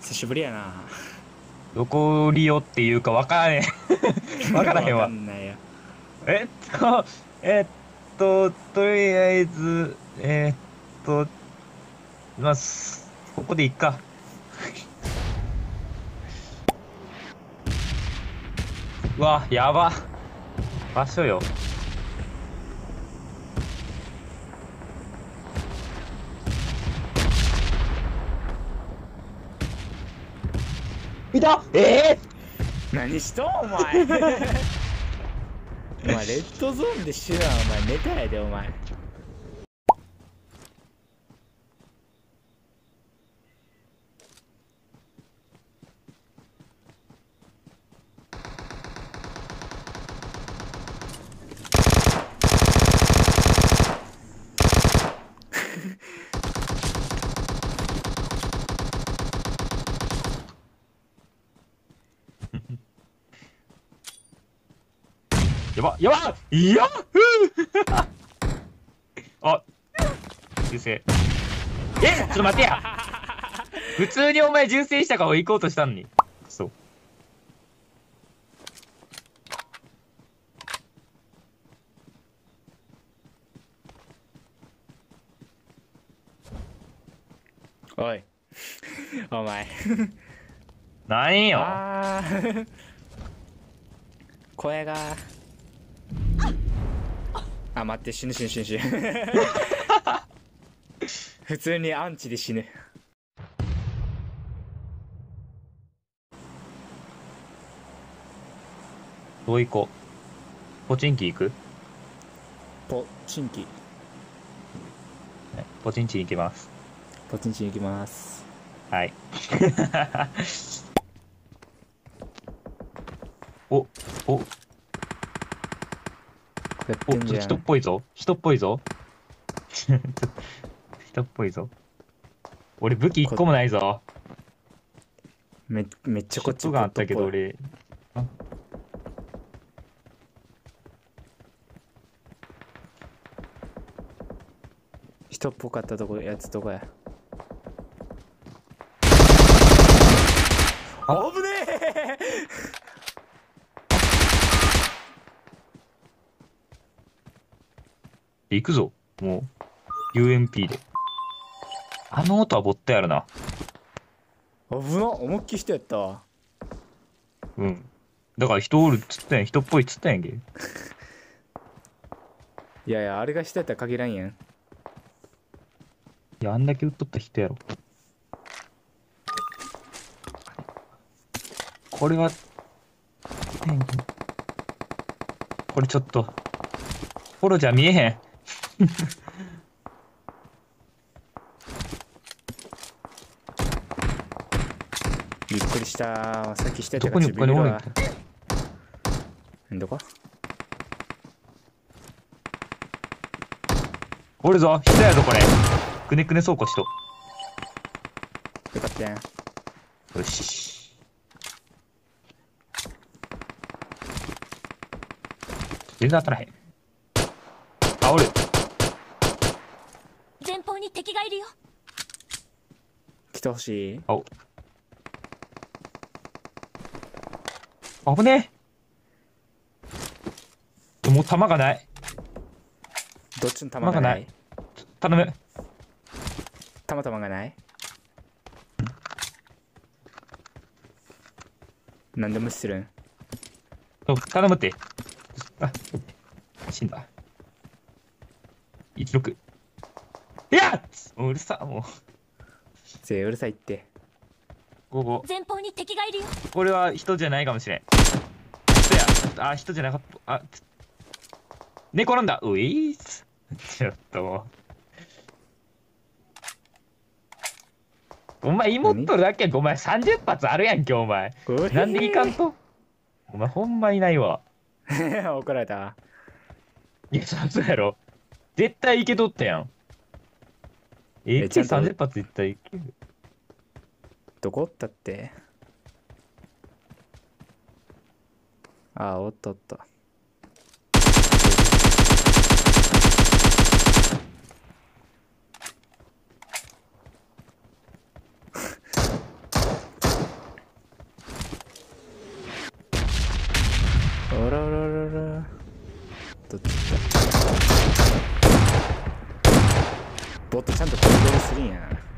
久しぶりやな。 どこ利用っていうか分からへん。分からへんわかわ。 んないよ。 えっと、とりあえず、ここでいっか。うわ、やば。場所よ。いた何しとんお前。お前レッドゾーンで死ぬわ。お前ネタやでお前。 やば、やばいやあ、銃声。ちょっと待ってや。普通にお前銃声したから行こうとしたのに。そう。 おい。お前。 何よ。 あー。声が。あ、待って、死ぬ。普通にアンチで死ぬ。 どう行こう。ポチンキ行く？ ポチンキ。 ねポチンチ行きます。 ポチンチン行きます。 はい。お、お、 やってんじゃ人っん。 ぽいぞ。人っぽいぞ。人っぽいぞ。俺武器一個もないぞ。 めっちゃこっちショットガンあったけどボットっぽい。 俺。あ人っぽかったとこやつどこや。 あ危ねえ。 行くぞ。もう、UMP で。あの音はボットやろな。 危な、思いっきり人やったわ。 うん。だから人おるっつったやん。人っぽいっつったやんけ。 いやいや、あれが人やったら限らんやん。 いや、あんだけ撃っとった人やろ。これは、これちょっと、フォローじゃ見えへん。 びっくりした。さっき人やったどこにお金おるん？ どこ？ おるぞ。人やぞ、これ。くねくね倉庫しと。 よかったやん。 よし。全然当たらへん。あ、おる。 前方に敵がいるよ。 来てほしい。 危ねえ。もう弾がない。 どっちの弾がない？ 頼む。 たまたまがない？なんで無視するん？ 頼むって。あ、死んだ。16。いやもううるさ、もせえ、うるさいって。 う。5、5。 前方に敵がいるよ。 これは人じゃないかもしれん。人や。あ、人じゃなかった。あ、寝転んだ。ういーす。ちょっともう。お前、妹だけやんけ。お前30発あるやんけ、お前。なんでいかんと？お前、ほんまいないわ。 怒られた。 いや、そうやろ。絶対いけとったやん。 ちゃんと AK30 発絶対いける。 どこおったって。ああ、おったおった。 どっち行ったボットちゃんとコントロールするんや。